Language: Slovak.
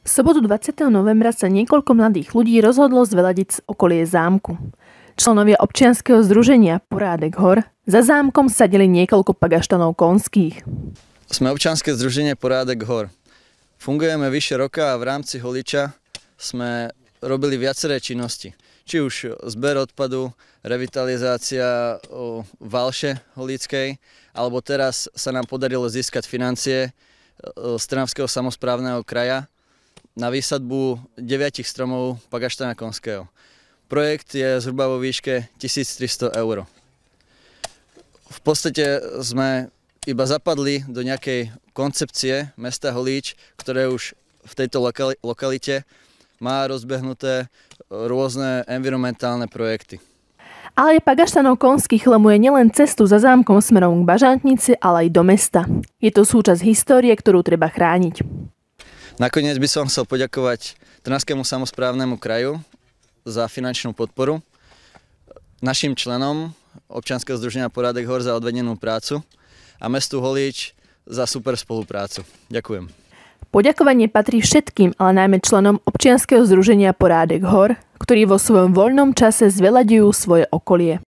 sobotu 20. novembra sa niekoľko mladých ľudí rozhodlo zveladiť z okolie zámku. Členovia občianskeho združenia Porádek hor za zámkom sadili niekoľko pagaštanov konských. Sme občianske združenie Porádek hor. Fungujeme vyše roka a v rámci Holiča sme robili viaceré činnosti. Či už zber odpadu, revitalizácia Valše holíckej, alebo teraz sa nám podarilo získať financie z Trnavského samosprávneho kraja na výsadbu 9 stromov pagaštana konského. Projekt je zhruba vo výške 1300 eur. V podstate sme iba zapadli do nejakej koncepcie mesta Holíč, ktoré už v tejto lokalite má rozbehnuté rôzne environmentálne projekty. Ale pagaštanov konských lemuje nielen cestu za zámkom smerom k Bažantnici, ale aj do mesta. Je to súčasť histórie, ktorú treba chrániť. Nakoniec by som chcel poďakovať Trnavskému samosprávnemu kraju za finančnú podporu, našim členom občianskeho združenia Porádek hor za odvedenú prácu a mestu Holíč za super spoluprácu. Ďakujem. Poďakovanie patrí všetkým, ale najmä členom občianskeho združenia Porádek hor, ktorí vo svojom voľnom čase zvelaďujú svoje okolie.